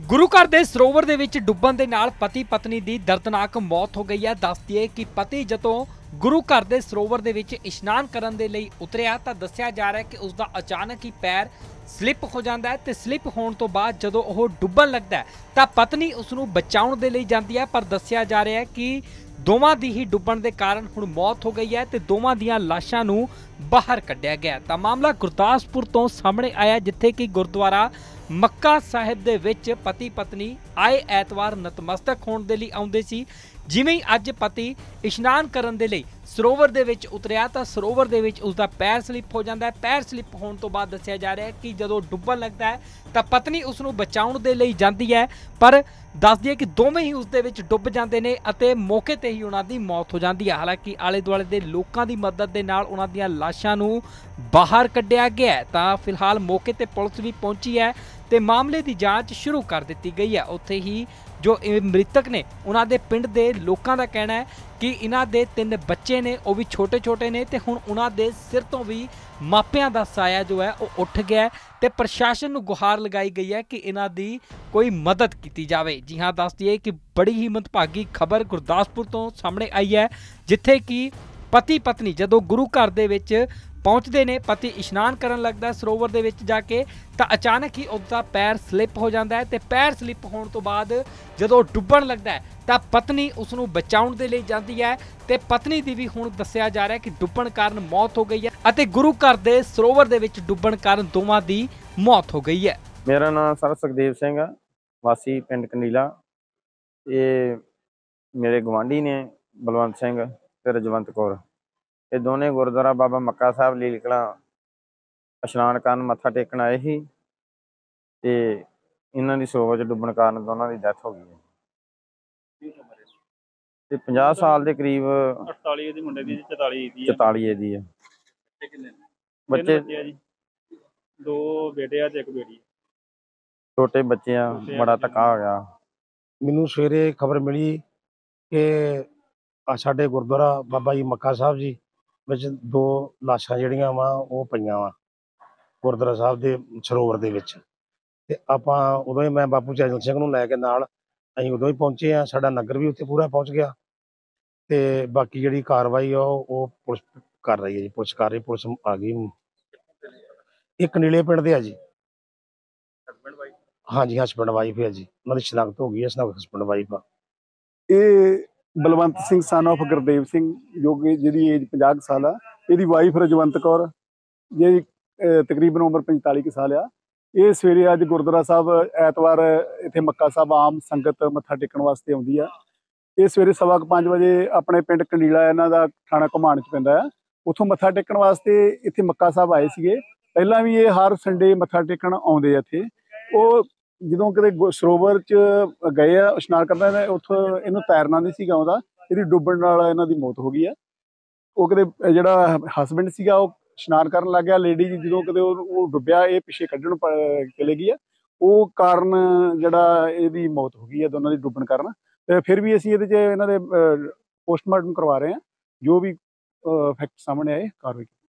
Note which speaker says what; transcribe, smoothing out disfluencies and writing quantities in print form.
Speaker 1: ਗੁਰੂ ਘਰ ਦੇ ਸਰੋਵਰ ਦੇ ਵਿੱਚ ਡੁੱਬਣ ਦੇ ਨਾਲ ਪਤੀ ਪਤਨੀ ਦੀ ਦਰਦਨਾਕ ਮੌਤ ਹੋ ਗਈ ਹੈ। ਦੱਸ ਦਈਏ ਕਿ ਪਤੀ ਜਦੋਂ ਗੁਰੂ ਘਰ ਦੇ ਸਰੋਵਰ ਦੇ ਵਿੱਚ ਇਸ਼ਨਾਨ ਕਰਨ ਦੇ ਲਈ ਉਤਰਿਆ ਤਾਂ ਦੱਸਿਆ ਜਾ ਰਿਹਾ ਹੈ ਕਿ ਉਸ ਦਾ ਅਚਾਨਕ ਹੀ ਪੈਰ ਸਲਿੱਪ ਹੋ ਜਾਂਦਾ ਹੈ ਤੇ ਸਲਿੱਪ ਹੋਣ ਤੋਂ ਬਾਅਦ ਜਦੋਂ ਉਹ ਡੁੱਬਣ ਲੱਗਦਾ ਹੈ ਤਾਂ ਪਤਨੀ ਉਸ ਨੂੰ ਬਚਾਉਣ ਦੇ ਲਈ ਜਾਂਦੀ ਹੈ, ਪਰ ਦੱਸਿਆ ਜਾ ਰਿਹਾ ਹੈ ਕਿ ਦੋਵਾਂ ਦੀ ਹੀ ਡੁੱਬਣ ਦੇ ਕਾਰਨ ਹੁਣ ਮੌਤ ਹੋ ਗਈ ਹੈ ਤੇ ਦੋਵਾਂ ਦੀਆਂ ਲਾਸ਼ਾਂ ਨੂੰ ਬਾਹਰ ਕੱਢਿਆ ਗਿਆ। ਤਾਂ ਮਾਮਲਾ ਗੁਰਦਾਸਪੁਰ ਤੋਂ ਸਾਹਮਣੇ ਆਇਆ, ਜਿੱਥੇ ਕਿ ਗੁਰਦੁਆਰਾ ਮੱਕਾ ਸਾਹਿਬ ਦੇ ਵਿੱਚ ਪਤੀ ਪਤਨੀ ਆਏ ਐਤਵਾਰ ਨਤਮਸਤਕ ਹੋਣ ਦੇ ਲਈ ਆਉਂਦੇ ਸੀ। ਜਿਵੇਂ ਹੀ ਅੱਜ ਪਤੀ ਇਸ਼ਨਾਨ ਕਰਨ ਦੇ ਲਈ ਸਰੋਵਰ ਦੇ ਵਿੱਚ ਉਤਰਿਆ ਤਾਂ ਸਰੋਵਰ ਦੇ ਵਿੱਚ ਉਸ ਦਾ ਪੈਰ ਸਲਿੱਪ ਹੋ ਜਾਂਦਾ ਹੈ। ਪੈਰ ਸਲਿੱਪ ਹੋਣ ਤੋਂ ਬਾਅਦ ਦੱਸਿਆ ਜਾ ਰਿਹਾ ਹੈ ਕਿ ਜਦੋਂ ਡੁੱਬਣ ਲੱਗਦਾ ਹੈ ਤਾਂ ਪਤਨੀ ਉਸ ਨੂੰ ਬਚਾਉਣ ਦੇ ਲਈ ਜਾਂਦੀ ਹੈ, ਪਰ ਦੱਸ ਦਈਏ ਕਿ ਦੋਵੇਂ ਹੀ ਉਸ ਦੇ ਵਿੱਚ ਡੁੱਬ ਜਾਂਦੇ ਨੇ ਅਤੇ ਮੌਕੇ ਤੇ ਹੀ ਉਹਨਾਂ ਦੀ ਮੌਤ ਹੋ ਜਾਂਦੀ ਹੈ। ਹਾਲਾਂਕਿ ਆਲੇ ਦੁਆਲੇ ਦੇ ਲੋਕਾਂ ਦੀ ਮਦਦ ਦੇ ਨਾਲ ਉਹਨਾਂ ਦੀਆਂ ਲਾਸ਼ਾਂ ਨੂੰ ਬਾਹਰ ਕੱਢਿਆ ਗਿਆ ਹੈ। ਤਾਂ ਫਿਲਹਾਲ ਮੌਕੇ ਤੇ ਪੁਲਿਸ ਵੀ ਪਹੁੰਚੀ ਹੈ ਤੇ ਮਾਮਲੇ ਦੀ ਜਾਂਚ ਸ਼ੁਰੂ ਕਰ ਦਿੱਤੀ ਗਈ ਹੈ। ਉੱਥੇ ਹੀ ਜੋ ਇਹ ਮ੍ਰਿਤਕ ਨੇ ਉਹਨਾਂ ਦੇ ਪਿੰਡ ਦੇ ਲੋਕਾਂ ਦਾ ਕਹਿਣਾ ਹੈ ਕਿ ਇਹਨਾਂ ਦੇ 3 ਬੱਚੇ ਨੇ, ਉਹ ਵੀ ਛੋਟੇ ਨੇ ਤੇ ਹੁਣ ਉਹਨਾਂ ਦੇ ਸਿਰ ਤੋਂ ਵੀ ਮਾਪਿਆਂ ਦਾ ਸਾਇਆ ਜੋ ਹੈ ਉਹ ਉੱਠ ਗਿਆ ਹੈ ਤੇ ਪ੍ਰਸ਼ਾਸਨ ਨੂੰ ਗੁਹਾਰ ਲਗਾਈ ਗਈ ਹੈ ਕਿ ਇਹਨਾਂ ਦੀ ਕੋਈ ਮਦਦ ਕੀਤੀ ਜਾਵੇ। ਜੀ ਹਾਂ, ਦੱਸ ਦਈਏ ਕਿ ਬੜੀ ਹੀ ਮੰਦਭਾਗੀ ਖਬਰ ਗੁਰਦਾਸਪੁਰ ਤੋਂ ਸਾਹਮਣੇ ਆਈ ਹੈ, ਜਿੱਥੇ ਕਿ ਪਤੀ ਪਤਨੀ ਜਦੋਂ ਗੁਰੂ ਘਰ ਦੇ ਵਿੱਚ ਪਹੁੰਚਦੇ ਨੇ, ਪਤੀ ਇਸ਼ਨਾਨ ਕਰਨ ਲੱਗਦਾ ਸਰੋਵਰ ਦੇ ਵਿੱਚ ਜਾ ਕੇ ਤਾਂ ਅਚਾਨਕ ਹੀ ਉਸਦਾ ਪੈਰ ਸਲਿੱਪ ਹੋ ਜਾਂਦਾ ਹੈ ਤੇ ਪੈਰ ਸਲਿੱਪ ਹੋਣ ਤੋਂ ਬਾਅਦ ਜਦੋਂ ਡੁੱਬਣ ਲੱਗਦਾ ਹੈ ਤਾਂ ਪਤਨੀ ਉਸ ਨੂੰ ਬਚਾਉਣ ਦੇ ਲਈ ਜਾਂਦੀ ਹੈ ਤੇ ਪਤਨੀ ਦੀ ਵੀ ਹੁਣ ਦੱਸਿਆ ਜਾ ਰਿਹਾ ਹੈ ਕਿ ਡੁੱਬਣ ਕਾਰਨ ਮੌਤ ਹੋ ਗਈ ਹੈ ਅਤੇ ਗੁਰੂ ਘਰ ਦੇ ਸਰੋਵਰ ਦੇ ਵਿੱਚ ਡੁੱਬਣ ਕਾਰਨ ਦੋਵਾਂ ਦੀ ਮੌਤ ਹੋ ਗਈ ਹੈ।
Speaker 2: ਮੇਰਾ ਨਾਮ ਸਰ ਸੁਖਦੇਵ ਸਿੰਘ ਆ, ਵਾਸੀ ਪਿੰਡ ਕੰਡੀਲਾ। ਇਹ ਮੇਰੇ ਗਵਾਂਢੀ ਨੇ ਬਲਵੰਤ ਸਿੰਘ ਤੇ ਰਜਵੰਤ ਕੌਰ। ਇਹ ਦੋਨੇ ਗੁਰਦੁਆਰਾ ਬਾਬਾ ਮੱਕਾ ਸਾਹਿਬ ਲੀਲ ਕਲਾਂ ਇਸ਼ਨਾਨ ਕਰਨ ਮੱਥਾ ਟੇਕਣ ਆਏ ਸੀ ਤੇ ਇਹਨਾਂ ਦੀ ਸਰੋਵਰ 'ਚ ਡੁੱਬਣ ਕਾਰਨ ਦੋਨਾਂ ਦੀ ਡੈਥ ਹੋ ਗਈ ਹੈ। ਤੇ 50 ਸਾਲ ਦੇ ਕਰੀਬ
Speaker 3: 48 ਇਹਦੀ ਮੁੰਡੇ ਦੀ 44 ਦੀ
Speaker 2: 44 ਇਹਦੀ ਹੈ। ਬੱਚੇ
Speaker 3: ਜੀ 2 ਬੇਟੇ ਆ ਤੇ 1 ਬੇਟੀ।
Speaker 2: ਛੋਟੇ ਬੱਚੇ ਆ, ਬੜਾ ਧੱਕਾ ਹੋ ਗਿਆ।
Speaker 4: ਮੈਨੂੰ ਸਵੇਰੇ ਖਬਰ ਮਿਲੀ ਕਿ ਸਾਡੇ ਗੁਰਦੁਆਰਾ ਬਾਬਾ ਜੀ ਮੱਕਾ ਸਾਹਿਬ ਜੀ ਵਿੱਚ 2 ਲਾਸ਼ਾਂ ਜਿਹੜੀਆਂ ਵਾ ਉਹ ਪਈਆਂ ਵਾ ਗੁਰਦੁਆਰਾ ਸਾਹਿਬ ਦੇ ਸਰੋਵਰ ਦੇ ਵਿੱਚ। ਤੇ ਆਪਾਂ ਉਦੋਂ ਹੀ, ਮੈਂ ਬਾਪੂ ਚੈਨਲ ਸਿੰਘ ਨੂੰ ਲੈ ਕੇ ਨਾਲ ਅਸੀਂ ਉਦੋਂ ਹੀ ਪਹੁੰਚੇ ਆ। ਸਾਡਾ ਨਗਰ ਵੀ ਉੱਥੇ ਪੂਰਾ ਪਹੁੰਚ ਗਿਆ ਤੇ ਬਾਕੀ ਜਿਹੜੀ ਕਾਰਵਾਈ ਆ ਉਹ ਪੁਲਿਸ ਕਰ ਰਹੀ ਹੈ ਜੀ। ਪੁਲਿਸ ਕਰ ਰਹੀ, ਪੁਲਿਸ ਆ ਗਈ। ਇਹ ਕੰਡੀਲੇ ਪਿੰਡ ਦੇ ਆ ਜੀ। ਹਾਂਜੀ, ਹਸਬੈਂਡ ਵਾਈਫ ਹੈ ਜੀ। ਉਹਨਾਂ ਦੀ ਸ਼ਨਾਖਤ ਹੋ ਗਈ ਹੈ, ਹਸਬੈਂਡ ਵਾਈਫ ਆ।
Speaker 5: ਇਹ ਬਲਵੰਤ ਸਿੰਘ ਸਨ ਆਫ ਗੁਰਦੇਵ ਸਿੰਘ, ਜੋ ਕਿ ਜਿਹਦੀ ਏਜ 50 ਸਾਲ ਆ। ਇਹਦੀ ਵਾਈਫ ਰਜਵੰਤ ਕੌਰ, ਜਿਹਦੀ ਤਕਰੀਬਨ ਉਮਰ 45 ਕੁ ਸਾਲ ਆ। ਇਹ ਸਵੇਰੇ ਅੱਜ ਗੁਰਦੁਆਰਾ ਸਾਹਿਬ ਐਤਵਾਰ ਇੱਥੇ ਮੱਕਾ ਸਾਹਿਬ ਆਮ ਸੰਗਤ ਮੱਥਾ ਟੇਕਣ ਵਾਸਤੇ ਆਉਂਦੀ ਆ। ਇਹ ਸਵੇਰੇ 5:15 ਵਜੇ ਆਪਣੇ ਪਿੰਡ ਕੰਡੀਲਾ, ਇਹਨਾਂ ਦਾ ਥਾਣਾ ਘੁਮਾਣ 'ਚ ਪੈਂਦਾ ਆ, ਉੱਥੋਂ ਮੱਥਾ ਟੇਕਣ ਵਾਸਤੇ ਇੱਥੇ ਮੱਕਾ ਸਾਹਿਬ ਆਏ ਸੀਗੇ। ਪਹਿਲਾਂ ਵੀ ਇਹ ਹਰ ਸੰਡੇ ਮੱਥਾ ਟੇਕਣ ਆਉਂਦੇ ਆ ਇੱਥੇ। ਉਹ ਜਦੋਂ ਕਿਤੇ ਸਰੋਵਰ 'ਚ ਗਏ ਆ ਇਸ਼ਨਾਨ ਕਰਦਾ, ਉੱਥੋਂ ਇਹਨੂੰ ਤੈਰਨਾ ਨਹੀਂ ਸੀਗਾ ਆਉਂਦਾ, ਇਹਦੀ ਡੁੱਬਣ ਨਾਲ ਇਹਨਾਂ ਦੀ ਮੌਤ ਹੋ ਗਈ ਆ। ਉਹ ਕਿਤੇ ਜਿਹੜਾ ਹਸਬੈਂਡ ਸੀਗਾ ਉਹ ਇਸ਼ਨਾਨ ਕਰਨ ਲੱਗ ਗਿਆ, ਲੇਡੀ ਜਦੋਂ ਕਿਤੇ ਉਹ ਡੁੱਬਿਆ, ਇਹ ਪਿੱਛੇ ਕੱਢਣ ਚਲੇ ਗਈ ਆ। ਉਹ ਕਾਰਨ ਜਿਹੜਾ ਇਹਦੀ ਮੌਤ ਹੋ ਗਈ ਆ, ਦੋਨਾਂ ਦੀ ਡੁੱਬਣ ਕਾਰਨ। ਤੇ ਫਿਰ ਵੀ ਅਸੀਂ ਇਹਦੇ 'ਚ ਇਹਨਾਂ ਦੇ ਪੋਸਟਮਾਰਟਮ ਕਰਵਾ ਰਹੇ ਹਾਂ। ਜੋ ਵੀ ਫੈਕਟ ਸਾਹਮਣੇ ਆਏ ਕਾਰਵਾਈ